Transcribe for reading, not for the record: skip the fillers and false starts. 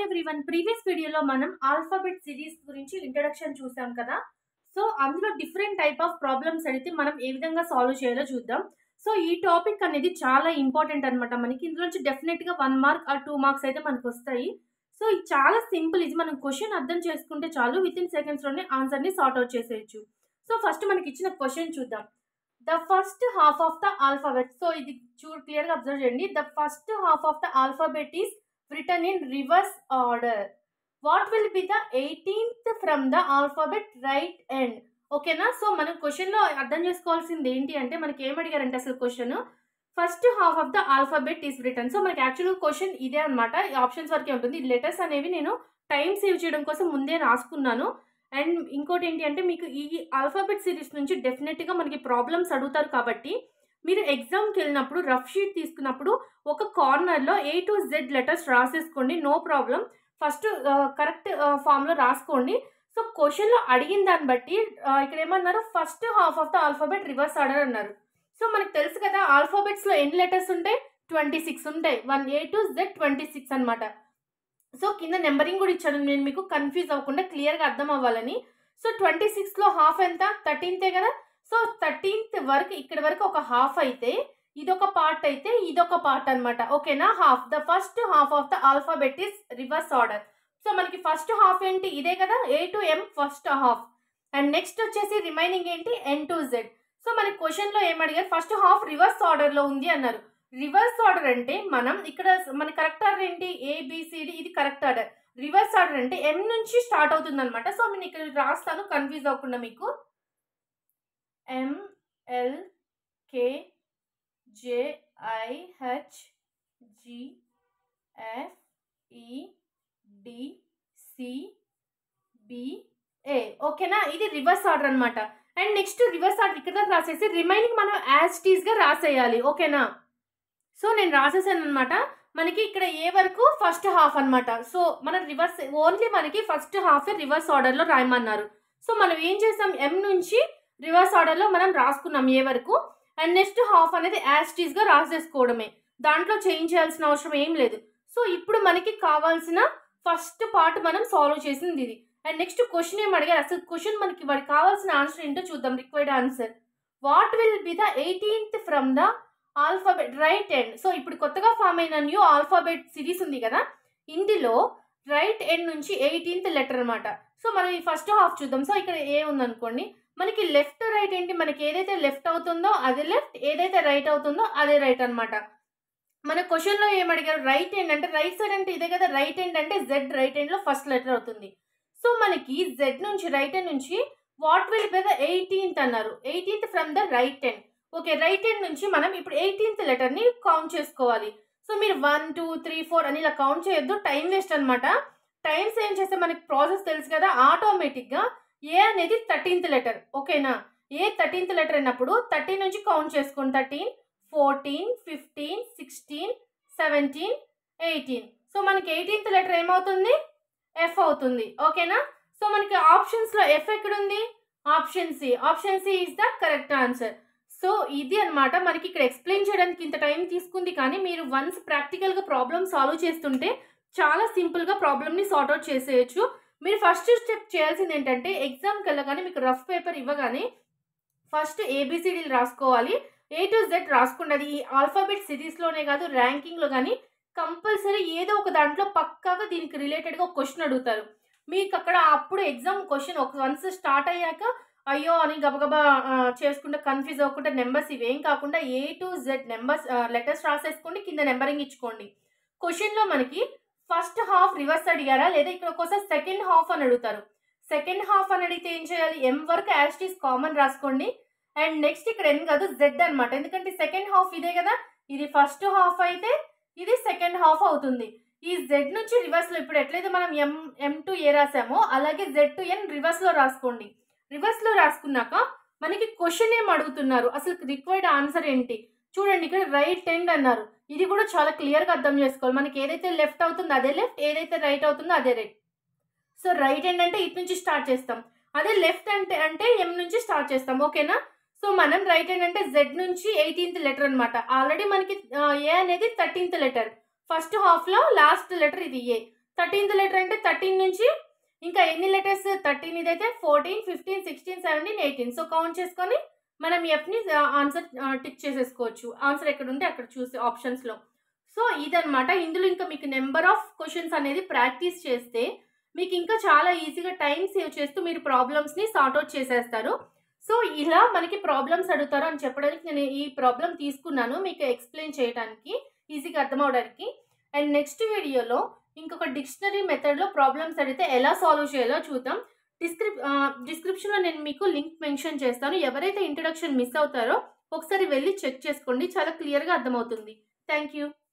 Everyone previous వీడియోలో మనం alphabet series గురించి ఇంట్రడక్షన్ చూసాం కదా. సో అందులో డిఫరెంట్ టైప్ ఆఫ్ ప్రాబ్లమ్స్ అడిగితే మనం ఏ విధంగా సాల్వ్ చేయాలో చూద్దాం. సో ఈ టాపిక్ అనేది చాలా ఇంపార్టెంట్ అనమాట. మనకి ఇందులో నుంచి డెఫినెట్గా 1 మార్క్ ఆర్ 2 మార్క్స్ అయితే మనకు వస్తాయి. సో ఇది చాలా సింపుల్. ఇది మనం క్వశ్చన్ అర్థం చేసుకుంటే చాలు, విత్ ఇన్ సెకండ్స్లోనే ఆన్సర్ని సార్ట్ అవుట్ చేసేయచ్చు. సో ఫస్ట్ మనకి ఇచ్చిన క్వశ్చన్ చూద్దాం. The first half of the alphabet. So ఇది క్లియర్గా అబ్జర్వ్ చేయండి. The first half of the alphabet is written in reverse order. What will be the 18th from the alphabet right end? ఓకేనా. So మనం క్వశ్చన్లో అర్థం చేసుకోవాల్సింది ఏంటి అంటే, మనకి ఏం అడిగారంటే అసలు question first half of the alphabet is written. So మనకి యాక్చువల్గా క్వశ్చన్ ఇదే అనమాట. ఆప్షన్స్ వరకే ఉంటుంది. ఈ లెటర్స్ అనేవి నేను టైం సేవ్ చేయడం కోసం ముందే రాసుకున్నాను. అండ్ ఇంకోటి ఏంటి అంటే, మీకు ఈ ఆల్ఫాబెట్ సిరీస్ నుంచి డెఫినెట్గా మనకి ప్రాబ్లమ్స్ అడుగుతారు కాబట్టి మీరు ఎగ్జామ్కి వెళ్ళినప్పుడు రఫ్ షీట్ తీసుకున్నప్పుడు ఒక కార్నర్లో A to Z లెటర్స్ రాసేసుకోండి, నో ప్రాబ్లం. ఫస్ట్ కరెక్ట్ ఫామ్లో రాసుకోండి. సో క్వశ్చన్లో అడిగిన దాన్ని బట్టి ఇక్కడ ఏమన్నారు, first half of the alphabet reverse order అన్నారు. సో మనకు తెలుసు కదా, ఆల్ఫాబెట్స్లో ఎన్ని లెటర్స్ ఉంటాయి, 26 ఉంటాయి. 1 A to Z 26 అనమాట. సో కింద నెంబరింగ్ కూడా ఇచ్చాను నేను, మీకు కన్ఫ్యూజ్ అవ్వకుండా క్లియర్గా అర్థం అవ్వాలని. సో 26లో హాఫ్ ఎంత, 13తే కదా. సో 13th వరకు ఇక్కడ వరకు ఒక హాఫ్ అయితే, ఇదొక పార్ట్ అయితే ఇదొక పార్ట్ అనమాట. ఓకేనా. Half, the first half of the alphabet is reverse order. So మనకి ఫస్ట్ హాఫ్ ఏంటి, ఇదే కదా, A to M first half. And next వచ్చేసి రిమైనింగ్ ఏంటి, N to Z. సో మనకి క్వశ్చన్లో ఏమడిగారు, ఫస్ట్ హాఫ్ రివర్స్ ఆర్డర్లో ఉంది అన్నారు. రివర్స్ ఆర్డర్ అంటే మనం ఇక్కడ మన కరెక్ట్ ఆర్డర్ ఏంటి, ABCD, ఇది కరెక్ట్ ఆర్డర్. రివర్స్ ఆర్డర్ అంటే M నుంచి స్టార్ట్ అవుతుంది అనమాట. సో నేను ఇక్కడ రాస్తాను కన్ఫ్యూజ్ అవ్వకుండా మీకు. M L K J I H G F E D C B A. ఓకేనా. ఇది రివర్స్ ఆర్డర్ అనమాట. అండ్ నెక్స్ట్ రివర్స్ ఆర్డర్ ఇక్కడ దాకా రాసేసి రిమైనింగ్ మనం యాజ్ ఇట్ ఈస్గా రాసేయాలి. ఓకేనా. సో నేను రాసేసాను అనమాట. మనకి ఇక్కడ ఏ వరకు ఫస్ట్ హాఫ్ అనమాట. సో మనం రివర్స్ ఓన్లీ మనకి ఫస్ట్ హాఫ్ రివర్స్ ఆర్డర్లో రాయమన్నారు. సో మనం ఏం చేసాం, M నుంచి రివర్స్ ఆర్డర్లో మనం రాసుకున్నాం ఏ వరకు. అండ్ నెక్స్ట్ హాఫ్ అనేది యాజ్ ఇట్ ఈస్గా రాసేసుకోవడమే, దాంట్లో చేంజ్ చేయాల్సిన అవసరం ఏం లేదు. సో ఇప్పుడు మనకి కావాల్సిన ఫస్ట్ పార్ట్ మనం సాల్వ్ చేసింది ఇది. అండ్ నెక్స్ట్ క్వశ్చన్ ఏం అడిగారు, అసలు క్వశ్చన్ మనకి వాడికి కావాల్సిన ఆన్సర్ ఏంటో చూద్దాం. Required answer, what will be the 18th from the alphabet right end. So ఇప్పుడు కొత్తగా ఫామ్ అయిన న్యూ ఆల్ఫాబెట్ సిరీస్ ఉంది కదా, ఇందులో రైట్ ఎండ్ నుంచి 18th లెటర్ అనమాట. సో మనం ఈ ఫస్ట్ హాఫ్ చూద్దాం. సో ఇక్కడ ఏ ఉందనుకోండి, మనకి లెఫ్ట్ రైట్ ఏంటి, మనకి ఏదైతే లెఫ్ట్ అవుతుందో అది లెఫ్ట్, ఏదైతే రైట్ అవుతుందో అదే రైట్ అనమాట. మన క్వశ్చన్లో ఏమడిగారు, రైట్ ఎండ్ అంటే రైట్ సైడ్ అంటే ఇదే కదా, రైట్ ఎండ్ అంటే Z రైట్ ఎండ్లో ఫస్ట్ లెటర్ అవుతుంది. సో మనకి Z నుంచి రైట్ ఎండ్ నుంచి what will be the 18th అన్నారు, 18th from the right end. Okay, right end నుంచి మనం ఇప్పుడు 18th లెటర్ని కౌంట్ చేసుకోవాలి. సో మీరు 1 2 3 4 అని ఇలా కౌంట్ చేయొద్దు, టైం వేస్ట్ అనమాట. టైం సేవ్ చేస్తే మనకి ప్రాసెస్ తెలుసు కదా, ఆటోమేటిక్గా ఏ అనేది 13th లెటర్. ఓకేనా. ఏ 13th లెటర్ అయినప్పుడు 13 నుంచి కౌంట్ చేసుకోండి. 13 14 15 16 17 18. సో మనకి 18th లెటర్ ఏమవుతుంది, F అవుతుంది. ఓకేనా. సో మనకి ఆప్షన్స్లో F ఎక్కడుంది, option C. Option C is the correct answer. So ఇది అనమాట. మనకి ఇక్కడ ఎక్స్ప్లెయిన్ చేయడానికి ఇంత టైం తీసుకుంది, కానీ మీరు వన్స్ ప్రాక్టికల్గా ప్రాబ్లమ్ సాల్వ్ చేస్తుంటే చాలా సింపుల్గా ప్రాబ్లమ్ని సార్ట్అవుట్ చేసేయచ్చు. మీరు ఫస్ట్ స్టెప్ చేయాల్సింది ఏంటంటే, ఎగ్జామ్కి వెళ్ళగానే మీకు రఫ్ పేపర్ ఇవ్వగానే ఫస్ట్ ABCDలు రాసుకోవాలి, A to Z రాసుకోండి. అది ఈ ఆల్ఫాబెట్ సిరీస్లోనే కాదు, ర్యాంకింగ్లో కానీ కంపల్సరీ ఏదో ఒక దాంట్లో పక్కాగా దీనికి రిలేటెడ్గా ఒక క్వశ్చన్ అడుగుతారు. మీకు అక్కడ అప్పుడు ఎగ్జామ్ క్వశ్చన్ వన్స్ స్టార్ట్ అయ్యాక అయ్యో అని గబగబా చేసుకుంటే కన్ఫ్యూజ్ అవ్వకుండా నెంబర్స్ ఇవేం కాకుండా A to Z numbers letters రాసేసుకోండి, కింద నెంబరింగ్ ఇచ్చుకోండి. క్వశ్చన్లో మనకి ఫస్ట్ హాఫ్ రివర్స్ అడిగారా లేదా, ఇక్కడ ఒకసారి సెకండ్ హాఫ్ అని అడుగుతారు. సెకండ్ హాఫ్ అని అడిగితే ఏం చేయాలి, M వరకు యాజ్ ఇట్ ఈస్ కామన్ రాసుకోండి. అండ్ నెక్స్ట్ ఇక్కడ N కాదు Z అనమాట, ఎందుకంటే సెకండ్ హాఫ్ ఇదే కదా, ఇది ఫస్ట్ హాఫ్ అయితే ఇది సెకండ్ హాఫ్ అవుతుంది. ఈ Z నుంచి రివర్స్లో ఇప్పుడు ఎట్లయితే మనం M to A రాసామో అలాగే Z to N రివర్స్లో రాసుకోండి. రివర్స్లో రాసుకున్నాక మనకి క్వశ్చన్ ఏం అడుగుతున్నారు, అసలు రిక్వైర్డ్ ఆన్సర్ ఏంటి చూడండి. ఇక్కడ రైట్ ఎండ్ అన్నారు, ఇది కూడా చాలా క్లియర్గా అర్థం చేసుకోవాలి. మనకి ఏదైతే లెఫ్ట్ అవుతుందో అదే లెఫ్ట్, ఏదైతే రైట్ అవుతుందో అదే రైట్. సో రైట్ ఎండ్ అంటే ఇటు నుంచి స్టార్ట్ చేస్తాం, అదే లెఫ్ట్ అంటే M నుంచి స్టార్ట్ చేస్తాం. ఓకేనా. సో మనం రైట్ ఎండ్ అంటే Z నుంచి 18th లెటర్ అనమాట. ఆల్రెడీ మనకి A అనేది 13th లెటర్, ఫస్ట్ హాఫ్లో లాస్ట్ లెటర్ ఇది A. 13th లెటర్ అంటే 13 నుంచి ఇంకా ఎన్ని లెటర్స్ 13 ఇదైతే 14, 15, 16, 17, 18. సో కౌంట్ చేసుకొని మనం ఎఫ్ని ఆన్సర్ టిక్ చేసేసుకోవచ్చు. ఆన్సర్ ఎక్కడ ఉంటే అక్కడ చూసి ఆప్షన్స్లో. సో ఇదనమాట. ఇందులో ఇంకా మీకు నెంబర్ ఆఫ్ క్వశ్చన్స్ అనేది ప్రాక్టీస్ చేస్తే మీకు ఇంకా చాలా ఈజీగా టైం సేవ్ చేస్తూ మీరు ప్రాబ్లమ్స్ని సార్ట్అవుట్ చేసేస్తారు. సో ఇలా మనకి ప్రాబ్లమ్స్ అడుగుతారు అని చెప్పడానికి నేను ఈ ప్రాబ్లం తీసుకున్నాను మీకు ఎక్స్ప్లెయిన్ చేయడానికి, ఈజీగా అర్థం అవడానికి. అండ్ నెక్స్ట్ వీడియోలో ఇంకొక డిక్షనరీ మెథడ్లో ప్రాబ్లమ్స్ అడిగితే ఎలా సాల్వ్ చేయాలో చూద్దాం. డిస్క్రిప్షన్లో నేను మీకు లింక్ మెన్షన్ చేస్తాను. ఎవరైతే ఇంట్రడక్షన్ మిస్ అవుతారో ఒకసారి వెళ్ళి చెక్ చేసుకోండి, చాలా క్లియర్గా అర్థమవుతుంది. Thank you.